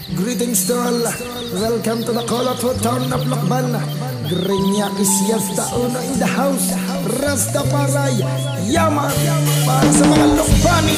Greetings to all. Welcome to the colorful town of Lokban. Grinya is Yasta Uno in the house. Rastafari, Yaman. Para sa mga Lokbani.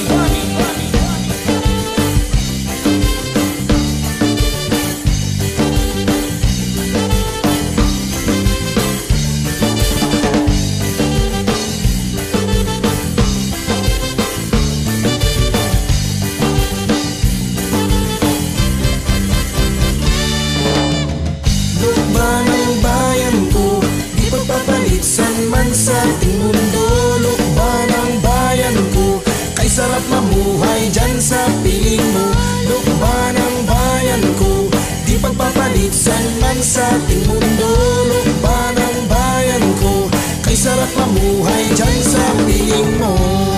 Sa ating mundo, Lokban ang bayan ko. Kay sarap mamuhay dyan sa piling mo. Lokban ang bayan ko, di pagpapalitsan man sa ating mundo. Lokban ang bayan ko, kay sarap mamuhay dyan sa piling mo.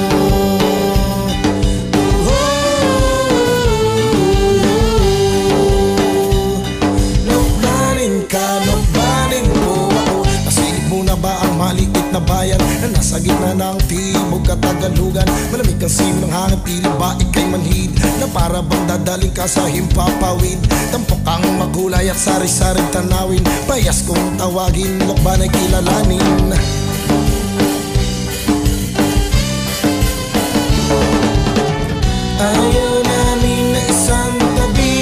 Lokbanin ka, lokbanin mo ako. Nasilip mo na ba ang maliit na bayan na nasa gitna ng timog at Tagalugan? Malamig ang simo ng hangin, pili ba ikay manhid na para bang dadaling ka sa himpapawid. Tampok ang magulay at sari-saring tanawin, bayas kong tawagin, Lokban ay kilalanin. Ayaw namin na isang tabi,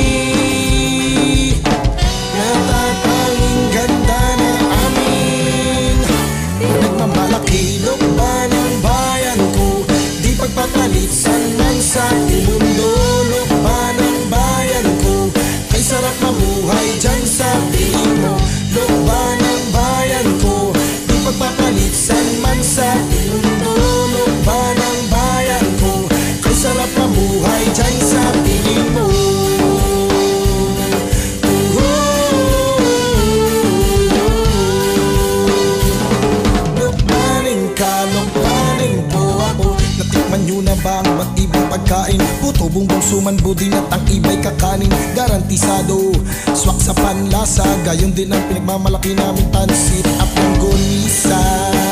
natatanging ganda na amin. Nagmamalaki, Lokban ang bayan ko, di pagpapalitsan man sa ating mundo. Lokban ang bayan ko, kay sarap mamuhay dyan sa piling mo. Lokban ang bayan ko, di pagpapalitsan man sa ating mundo. Lokban ang bayan ko, kay sarap mamuhay dyan sa piling mo. Lokbanin po ako. Natikman nyo na ba ang iba't ibang pagkain? Puto, bumbong, suman, budin at ang iba'y kakanin. Garantisado, swak sa panlasa. Gayon din ang pinagmamalaki namin, pansit at langgonisa.